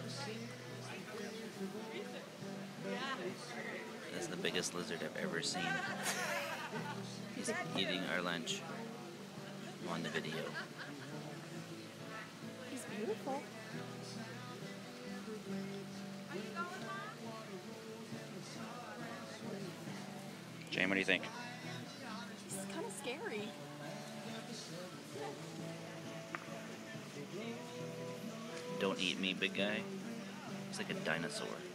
That's the biggest lizard I've ever seen. He's eating our lunch on the video. He's beautiful. Jane, what do you think? He's kind of scary. Don't eat me, big guy. He's like a dinosaur.